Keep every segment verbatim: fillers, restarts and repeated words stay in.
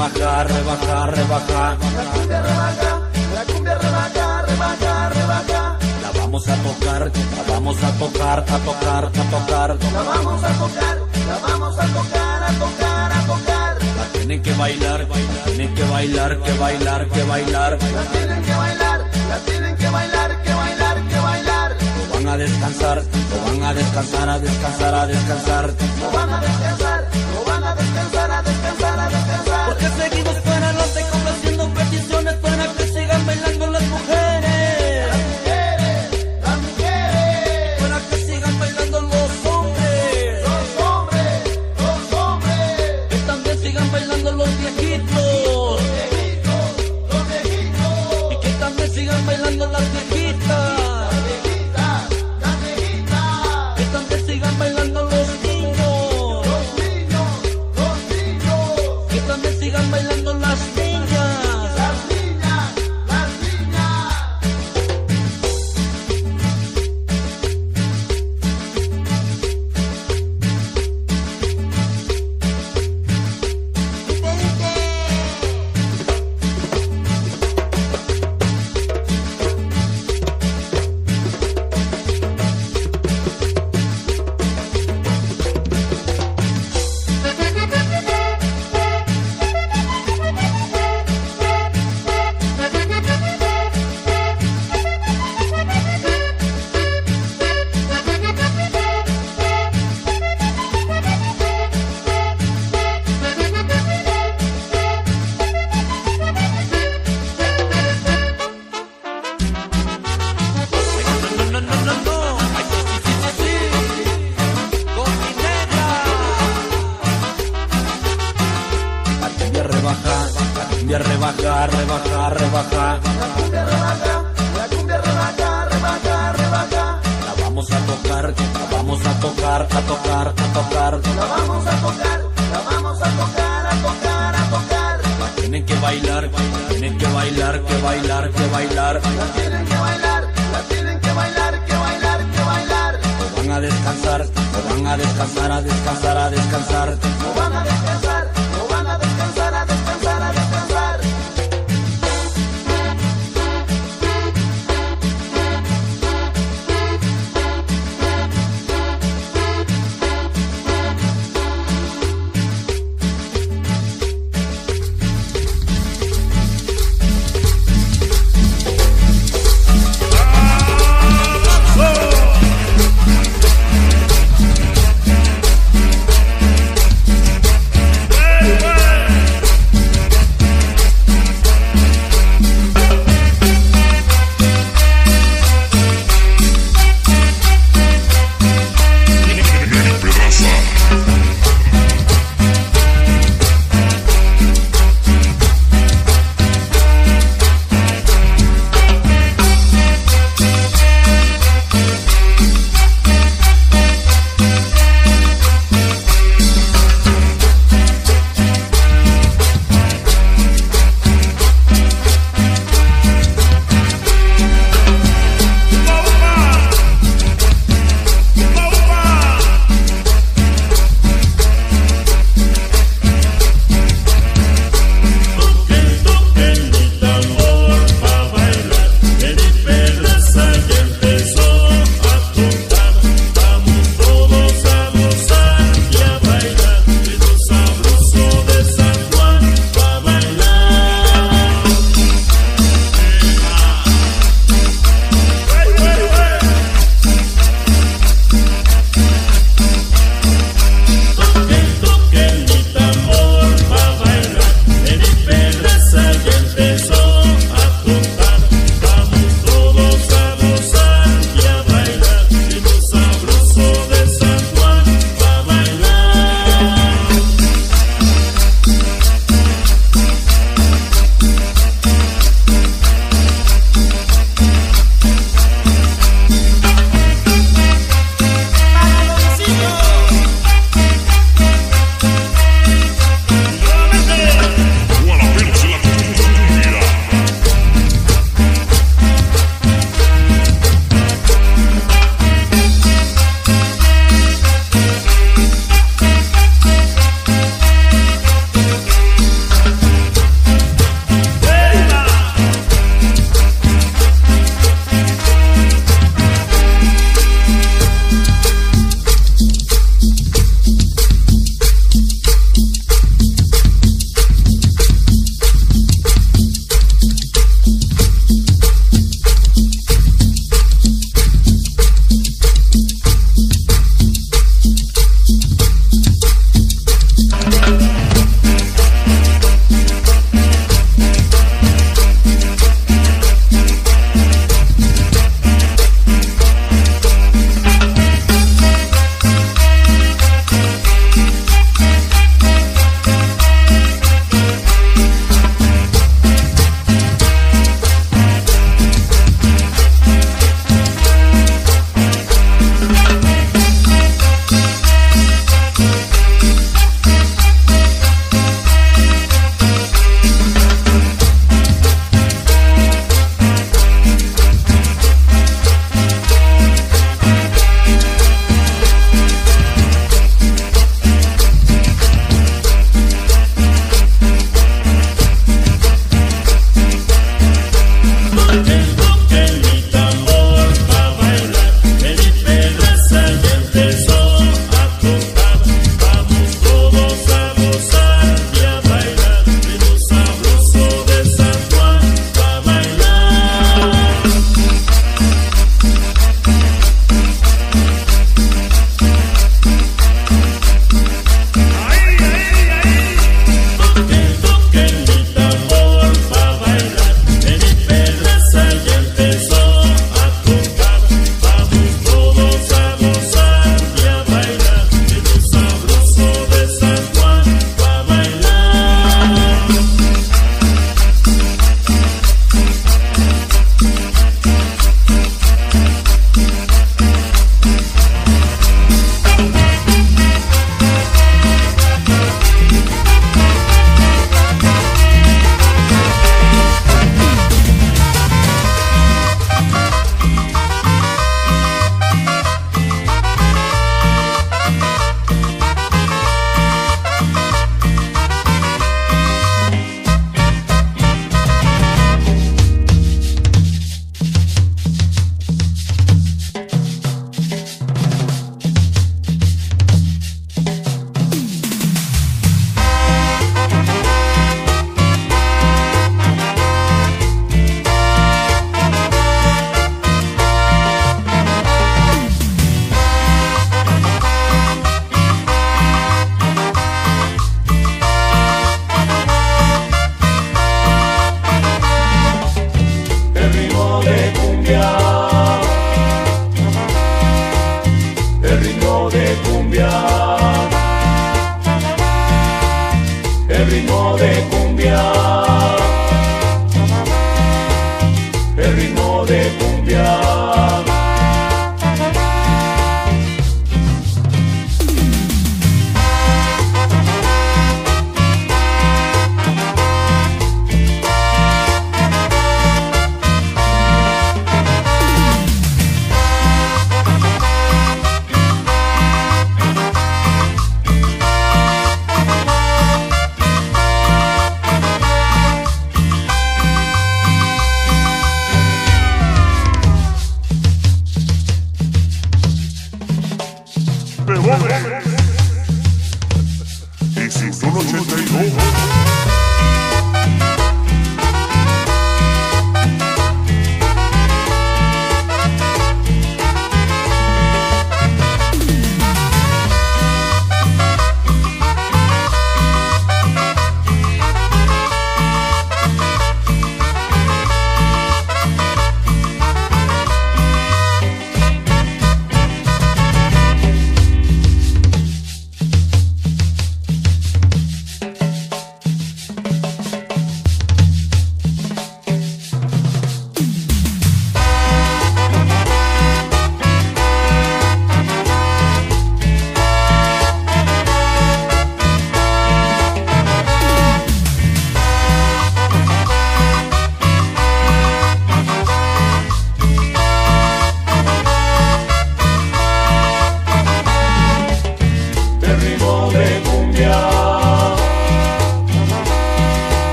rebaja, rebaja, rebaja. La cumbia rebaja, la cumbia rebaja, rebaja, rebaja. La vamos a tocar, la vamos a tocar, a tocar, a tocar. La vamos a tocar, la vamos a tocar, a tocar, a tocar. La tienen que bailar, tienen que bailar, que bailar, que bailar. La tienen que bailar, la tienen que bailar, que bailar, que bailar. No van a descansar, no van a descansar, a descansar, a descansar. No van a descansar, no van a descansar, a descansar, a descansar. Porque seguimos para adelante complaciendo peticiones para que sigan bailando las mujeres. Las mujeres, las mujeres. Para que sigan bailando los hombres. Los hombres, los hombres. Que también sigan bailando los viejitos. Los viejitos, los viejitos. Y que también sigan bailando las viejitas. Las viejitas, las viejitas. Que también sigan bailando los niños. Los niños, los niños. Que también sigan bailando las niñas. Las niñas, las niñas. No, no, no, no, no. Ay, sí, sí, sí, sí, sí. Con mi negra. La cumbia rebaja, la cumbia rebaja, rebaja, rebaja. La cumbia rebaja, la cumbia rebaja, rebaja, rebaja. La vamos a tocar, la vamos a tocar, a tocar, a tocar. La vamos a tocar, la vamos a tocar, a tocar, a tocar. La tienen que bailar, tienen que bailar, que bailar, que bailar. La tienen que bailar, la tienen que bailar, que bailar, que bailar. No van a descansar, no van a descansar, a descansar, a descansar. No van a descansar, no van a descansar, a descansar, a descansar.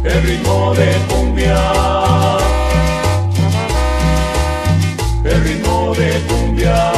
el ritmo de cumbia, el ritmo de cumbia.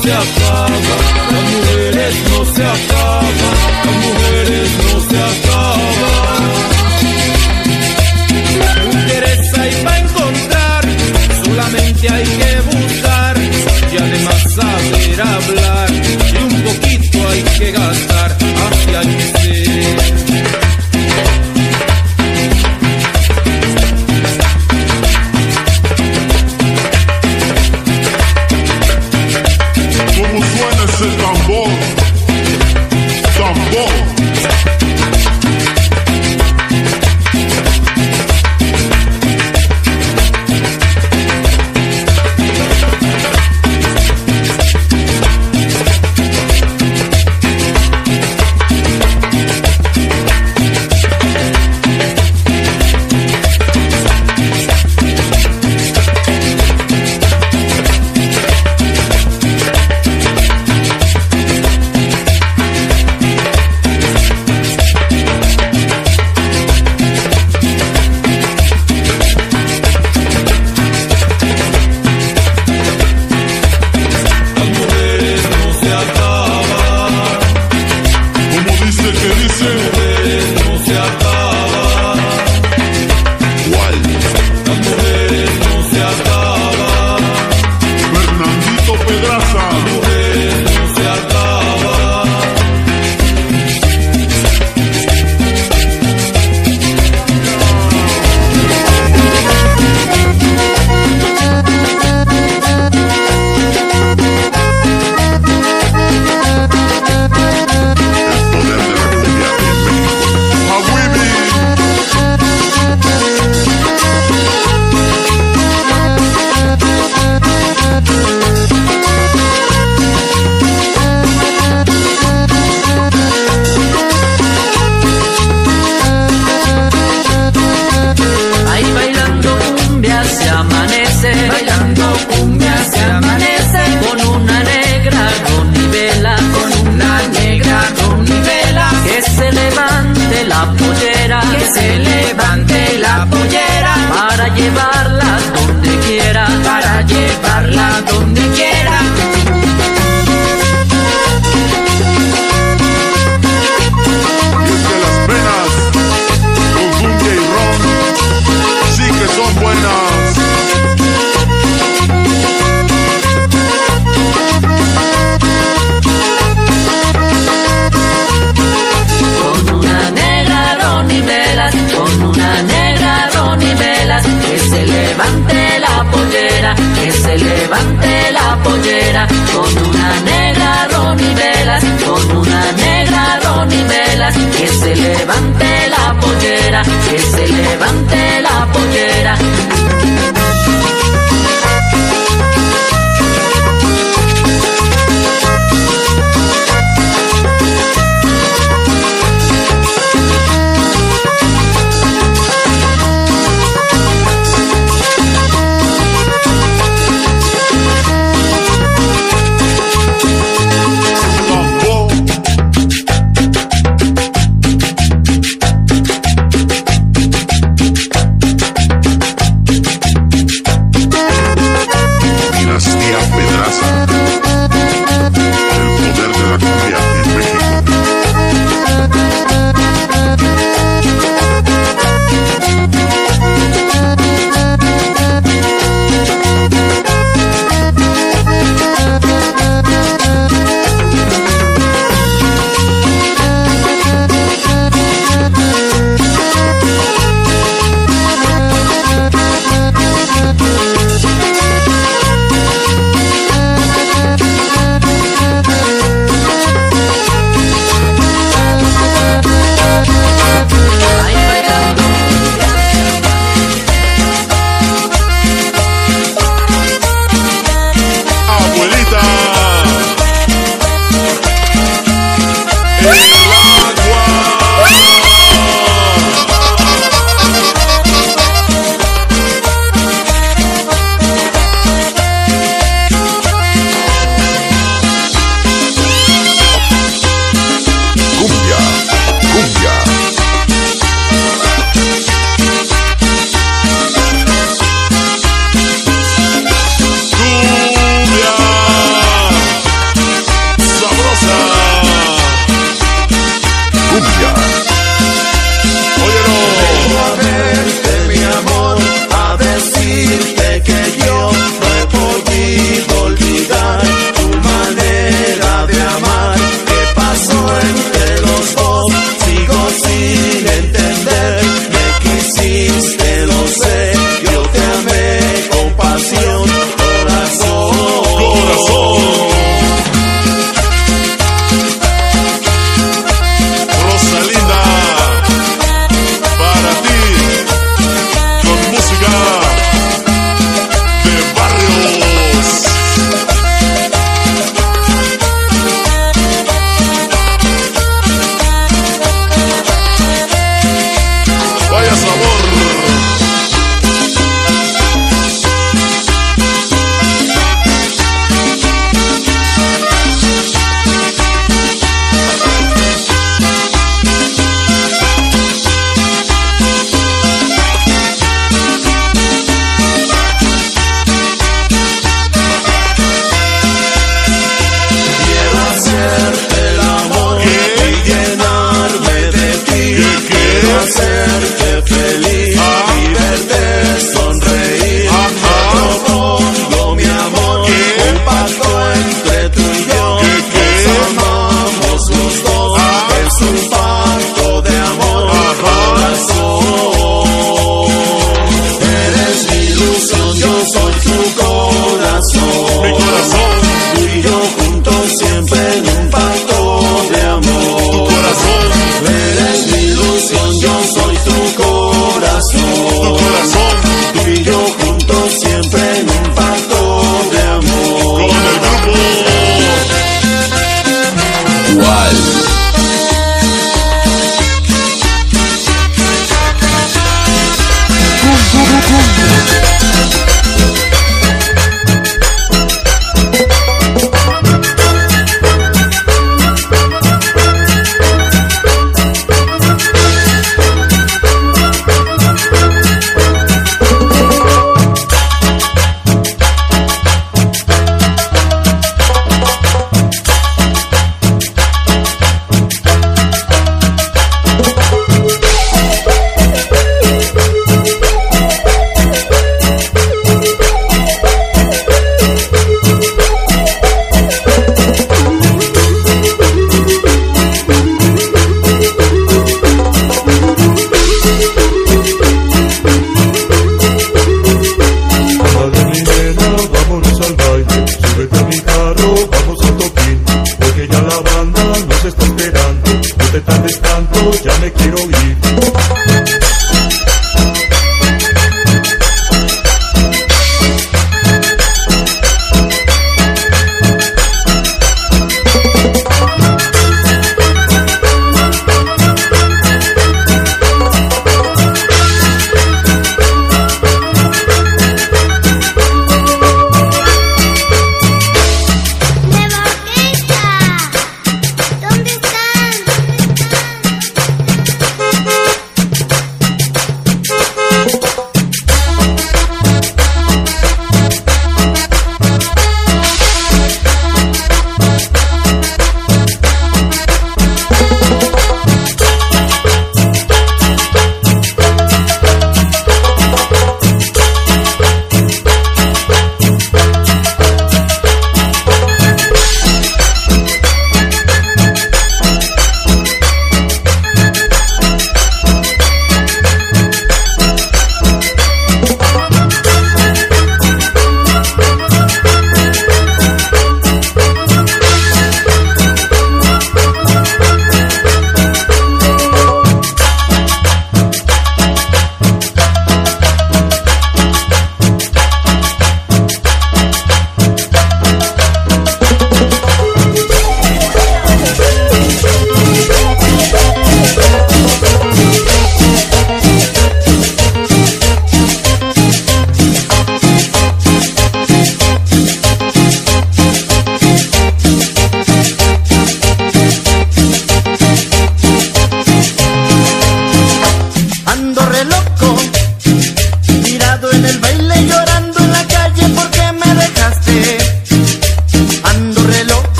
se acaba, las mujeres no se acaban, las mujeres no se acaban. Mujeres hay para encontrar, solamente hay que buscar y además saber hablar y un poquito hay que gastar, así hay que ser. ¿Cómo suena ese tambor? Tambor.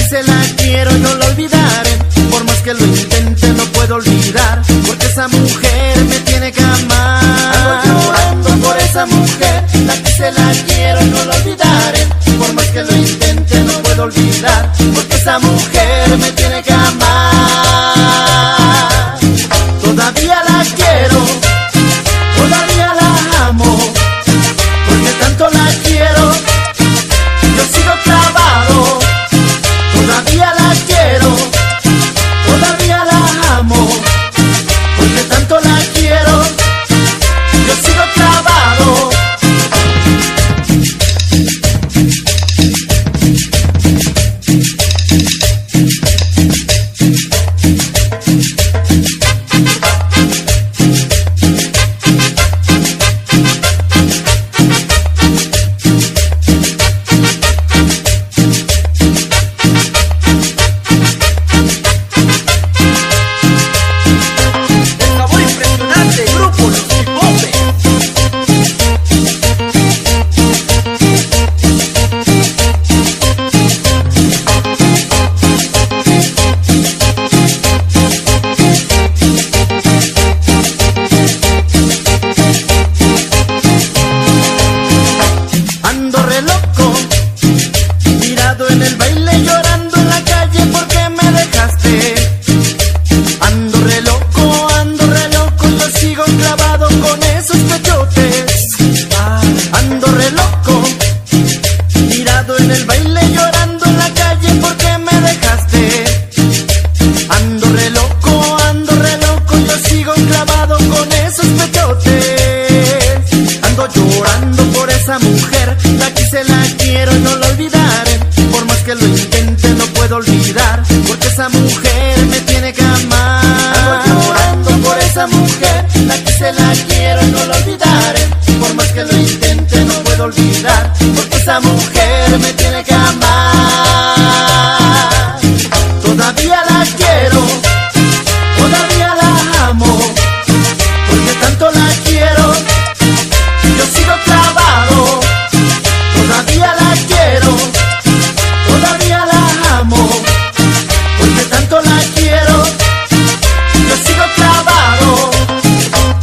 quise, la quiero y no la olvidaré. Por más que lo intente no puedo olvidar, porque esa mujer me tiene que amar. Ando llorando por esa mujer, la quise, la quiero y no la olvidaré. Por más que lo intente no puedo olvidar, porque esa mujer me tiene que amar. Todavía la quiero, todavía la amo, porque tanto la quiero, yo sigo clavado. Todavía la quiero, todavía la amo, porque tanto la quiero, yo sigo clavado.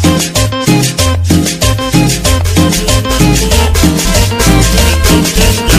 Thank you.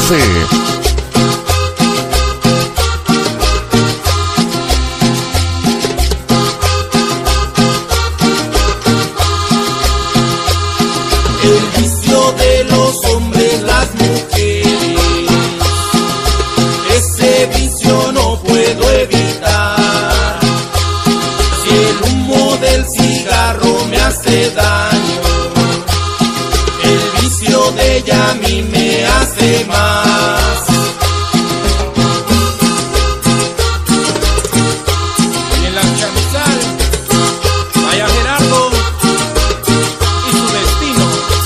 José. El vicio de los hombres, las mujeres, ese vicio no puedo evitar. Si el humo del cigarro me hace daño, el vicio de ella a mí me hace más. Y en la chamizal, vaya Gerardo y su destino.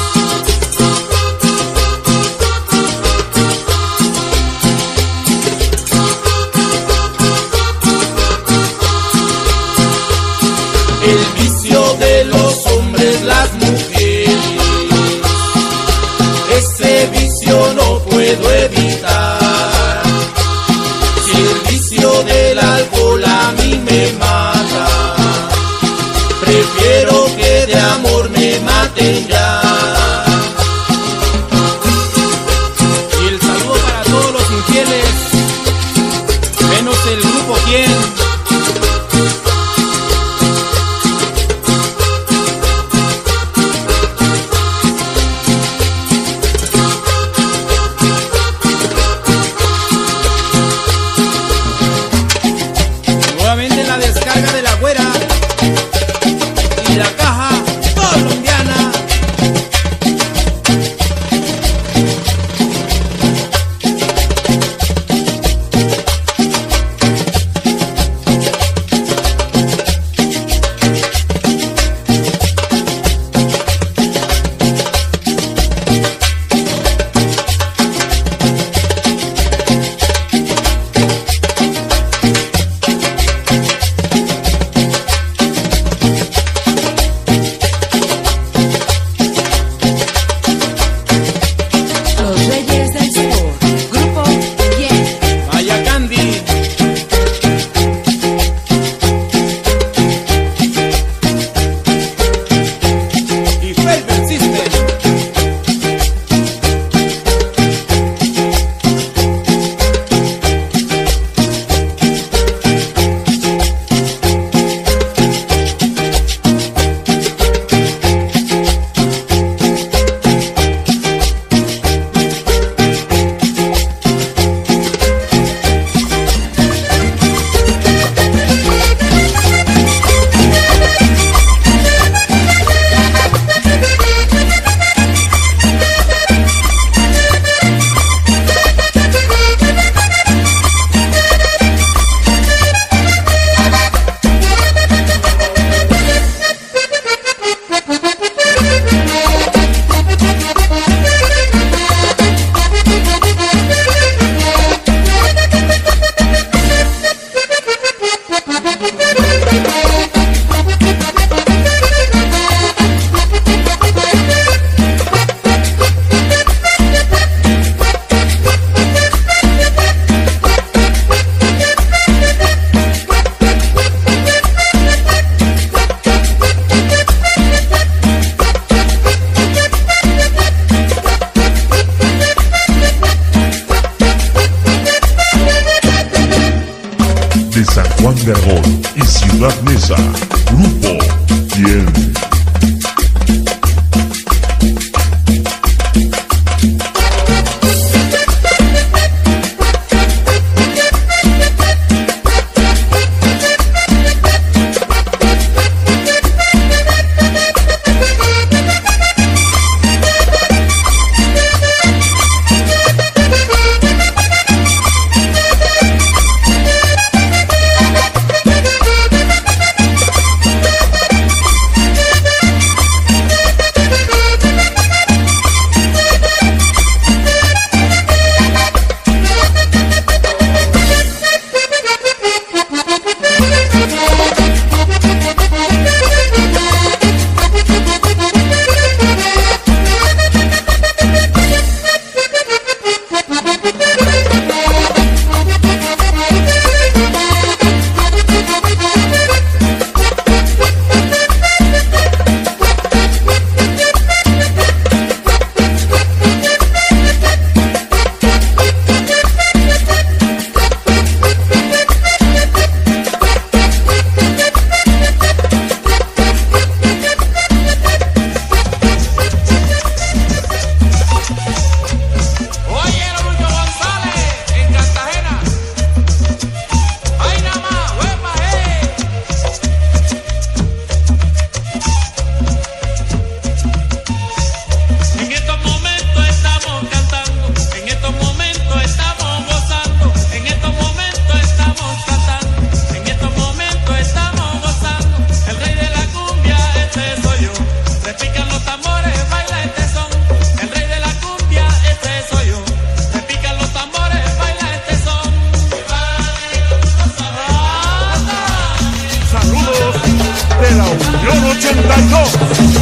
El vicio de los hombres, las mujeres, ese vicio no puedo evitar. Si el vicio del alcohol a mí me mata, prefiero que de amor me maten ya. Y el saludo para todos los infieles, menos el grupo Quién. Nuevamente la descarga de la güera y la caja colombiana. Los Reyes del Sabor, Grupo Quién. Vaya Candy. Y Velvet System. De San Juan de Aragón y Ciudad Neza, Grupo Quién. Unión ochenta y dos.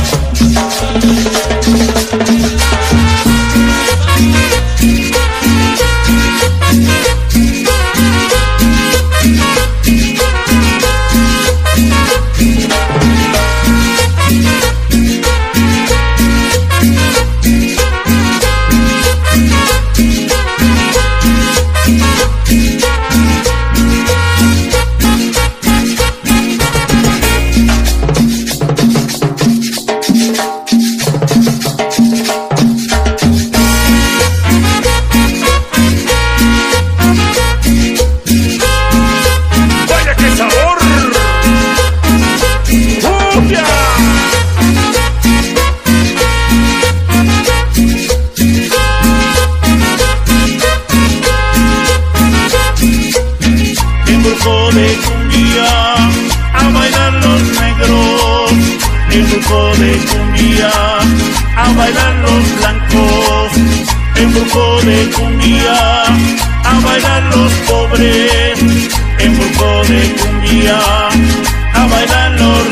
De cumbia, a bailar los pobres, en burco de cumbia, a bailar los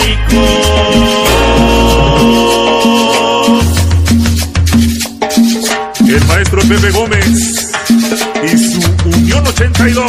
ricos. El maestro Pepe Gómez y su Unión ochenta y dos.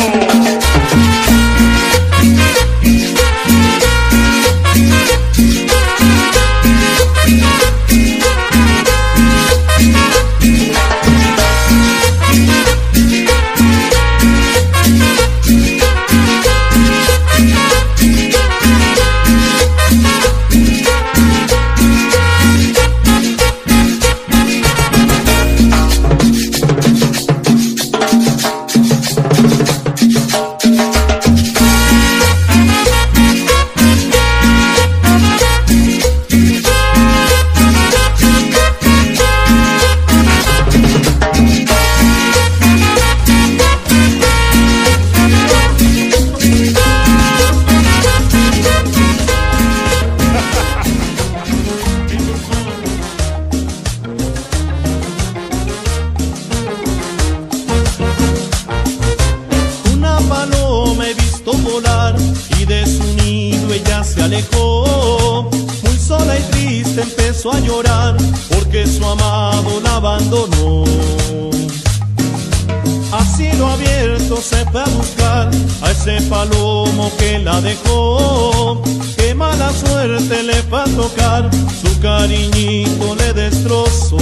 A llorar porque su amado la abandonó. A cielo abierto se fue a buscar a ese palomo que la dejó. Qué mala suerte le fue a tocar, su cariñito le destrozó.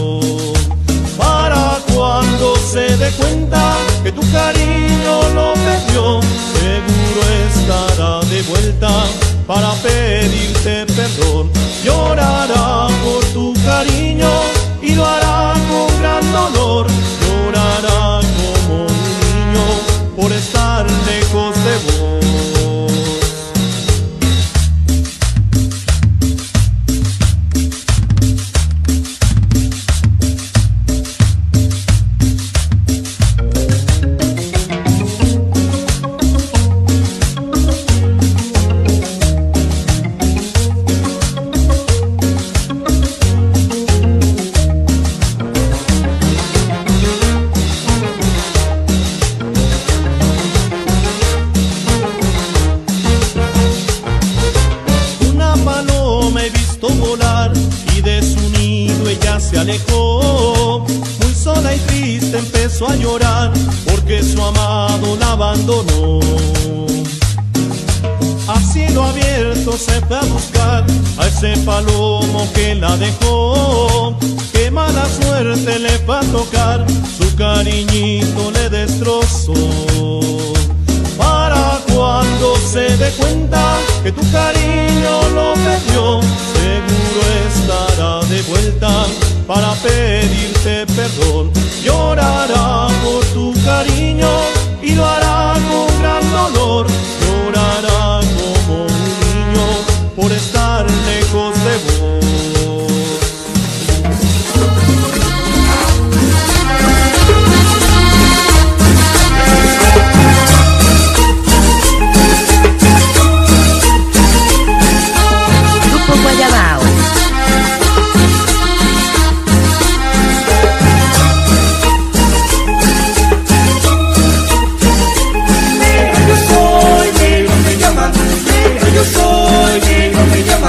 Para cuando se dé cuenta que tu cariño lo perdió, seguro estará de vuelta para pedirte perdón. Llorará por tu cariño y lo hará con gran dolor. Llorará como un niño por estar lejos de vos. Alejó, muy sola y triste empezó a llorar porque su amado la abandonó. A cielo abierto se fue a buscar a ese palomo que la dejó. Qué mala suerte le fue a tocar, su cariñito le destrozó. Para cuando se dé cuenta que tu cariño lo perdió, seguro estará de vuelta para pedirte perdón. Llorará por tu cariño y lo hará con gran dolor. Llorará como un niño por estar lejos de vos. Grupo Guayabao. Yo soy, negro me llaman,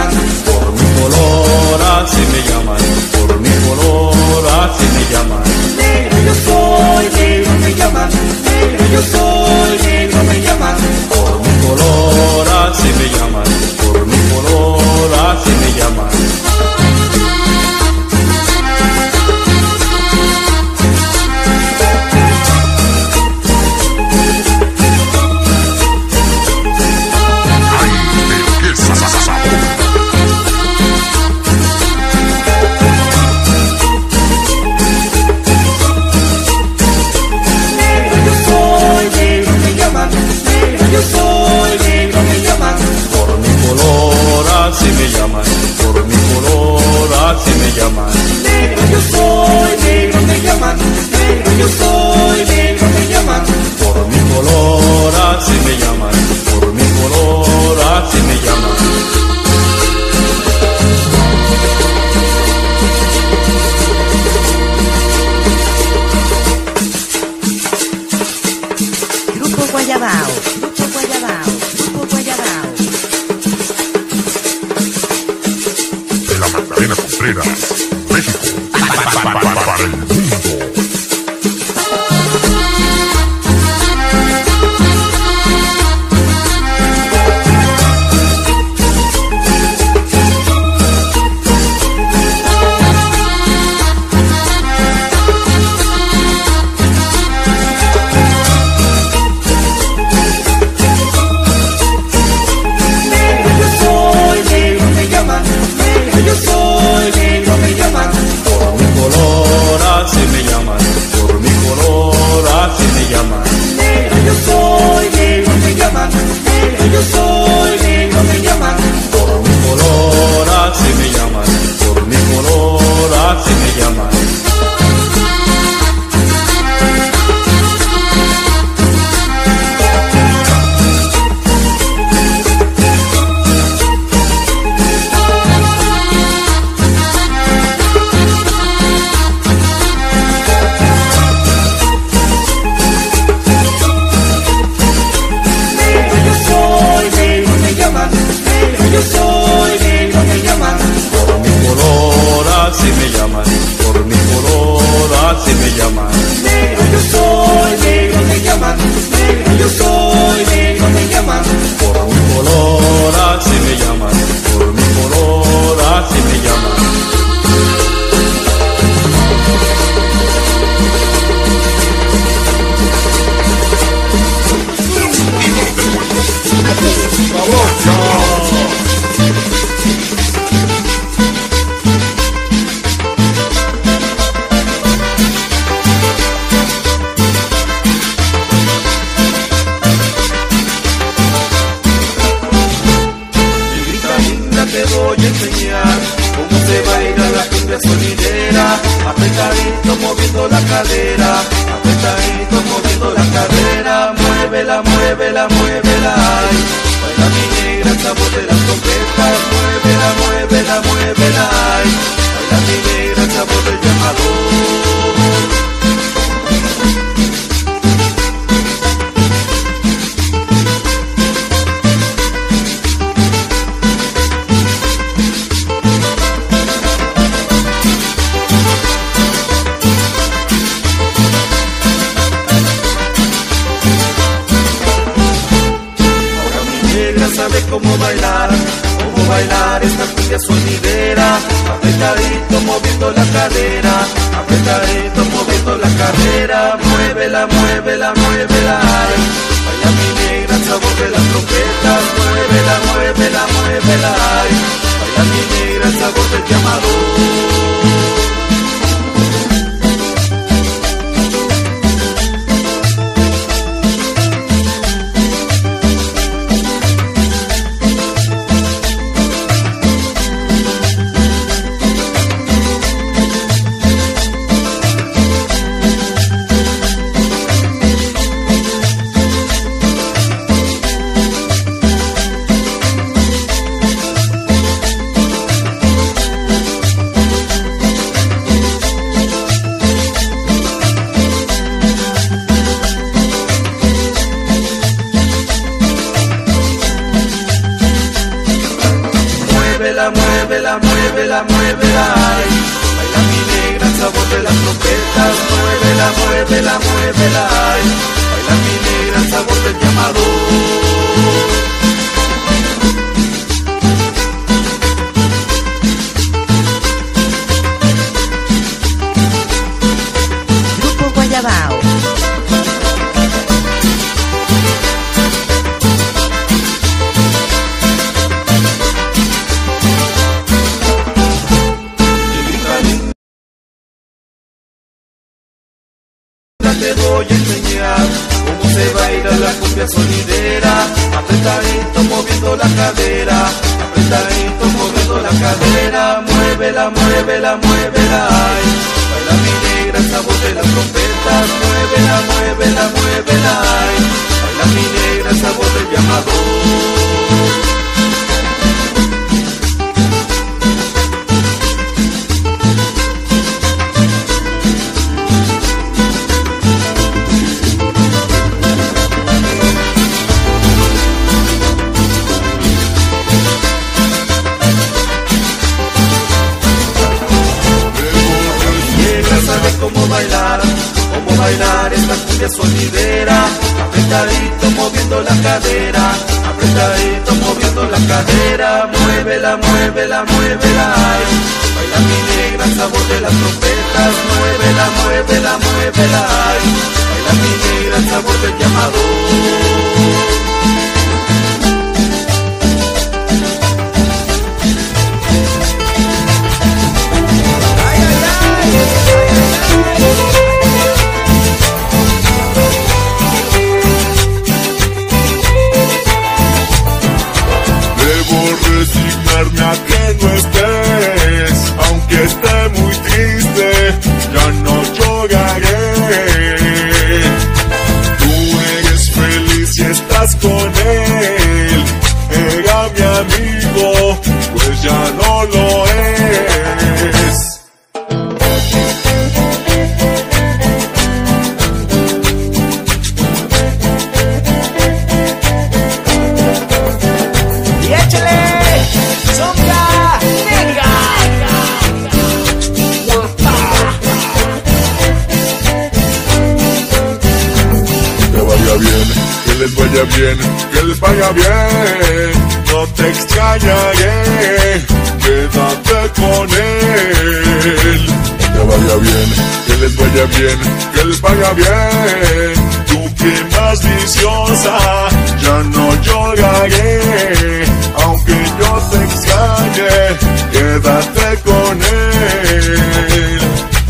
así me llaman. Grupo Guayabao, Grupo Guayabao, Grupo Guayabao. De la Magdalena Contreras, México, para el mundo. Apretadito moviendo la cadera, apretadito moviendo la cadera, muévela, muévela, muévela, ay. Baila mi negra el sabor de las trompetas, muévela, muévela, muévela, ay. Baila mi negra el sabor del llamador. Sabe cómo bailar, cómo bailar esta cumbia sonidera, apretadito moviendo la cadera, apretadito moviendo la cadera, muévela, muévela, muévela, ay. Baila mi negra el sabor de las trompetas, muévela, muévela, muévela, ay. Baila mi negra el sabor del llamador. Muévela, muévela, muévela, ay. Baila mi negra el sabor de las trompetas, muévela, muévela, muévela, ay. Baila mi negra el sabor del llamador. Grupo Guayabao. Te voy a enseñar cómo se baila la cumbia sonidera, apretadito moviendo la cadera, apretadito moviendo la cadera, muévela, muévela, muévela, ay. Baila mi negra el sabor de las trompetas, muévela, muévela, muévela, ay. Baila mi negra el sabor del llamador. vuelve a sonidera, apretadito moviendo la cadera, apretadito moviendo la cadera, muévela, muévela, muévela, ay. Baila mi negra al sabor de las trompetas, muévela, muévela, muévela, ay. Baila mi negra al sabor del llamador. Resignarme a que no estés, aunque esté muy triste, ya no lloraré. Tú eres feliz y estás con él, era mi amigo, pues ya no lo es. Que les vaya bien, que les vaya bien, no te extrañaré, quédate con él. Que vaya bien, que les vaya bien, que les vaya bien, tú que más viciosa, ya no lloraré, aunque yo te extrañe, quédate con él.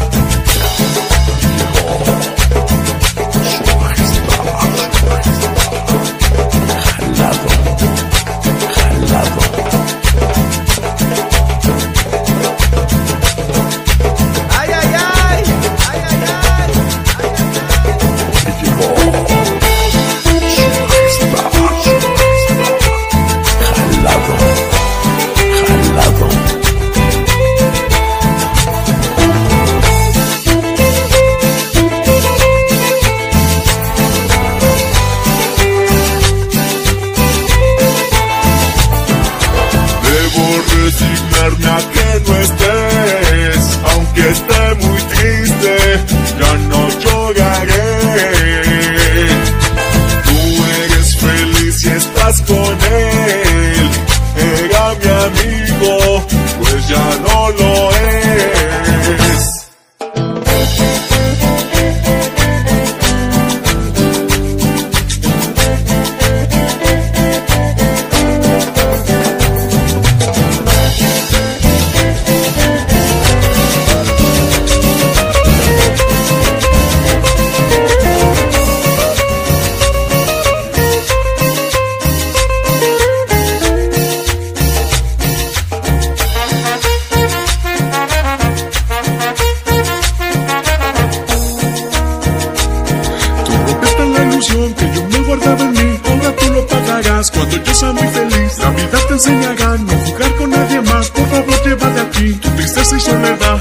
Resignarme a que no estés, aunque esté muy triste, ya no lloraré. Tú eres feliz y estás con él, era mi amigo, pues ya no lo es. Que yo me guardaba en mí, ahora tú lo pagarás cuando yo sea muy feliz. La vida te enseñará a no jugar con nadie más. Por favor, lleva de aquí tu tristeza y soledad,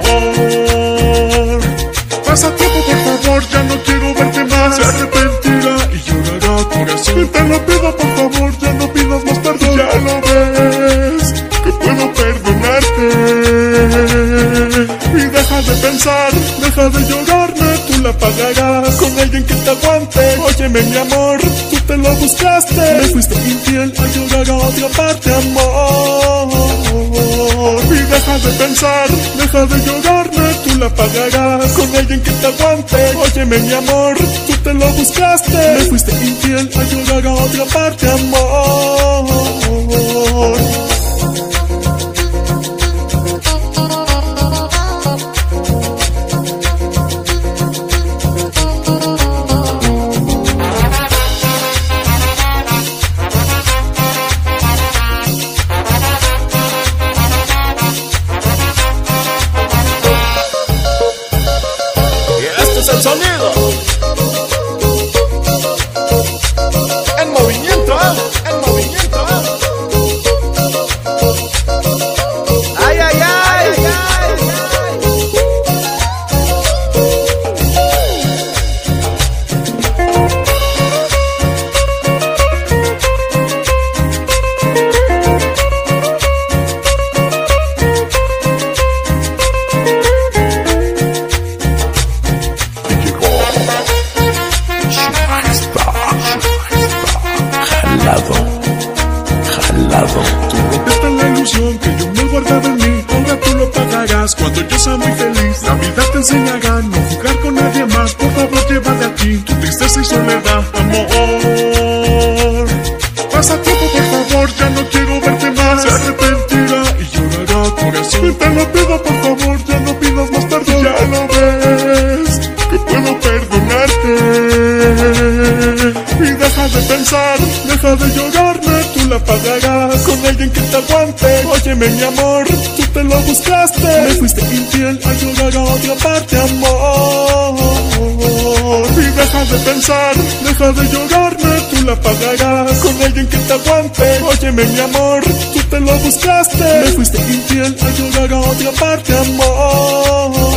amor. Pasa tiempo, por favor, ya no quiero verte más. Se arrepentirá y llorará corazón. Te lo pido, por favor, ya no pidas más perdón. Ya lo ves, que puedo perdonarte. Y deja de pensar, deja de llorarme, tú la pagarás con alguien que te aguante. Óyeme mi amor, tú te lo buscaste, me fuiste infiel a llorar a otra parte, amor. Y deja de pensar, deja de llorarme, tú la pagarás con alguien que te aguante. Óyeme mi amor, tú te lo buscaste, me fuiste infiel a llorar a otra parte, amor. El sonido en movimiento, en movimiento. Delgado. Tú rompiste la ilusión que yo me guardaba en mí. Ahora tú lo pagarás cuando yo sea muy feliz. La vida te enseñará a no jugar con nadie más. Por favor, lleva de aquí tu tristeza y soledad, amor. Pasa tiempo, por favor, ya no quiero verte más. Se arrepentirá y llorará corazón. Te lo pido, por favor, ya no pidas más perdón. Ya lo ves, que puedo perdonarte. Y deja de pensar, deja de llorarme, tú la pagarás con alguien que te aguante. Óyeme mi amor, tú te lo buscaste. Me fuiste infiel a llorar a otra parte, amor. Y deja de pensar, deja de llorarme, tú la pagarás con alguien que te aguante. Óyeme mi amor, tú te lo buscaste. Me fuiste infiel a llorar a otra parte, amor.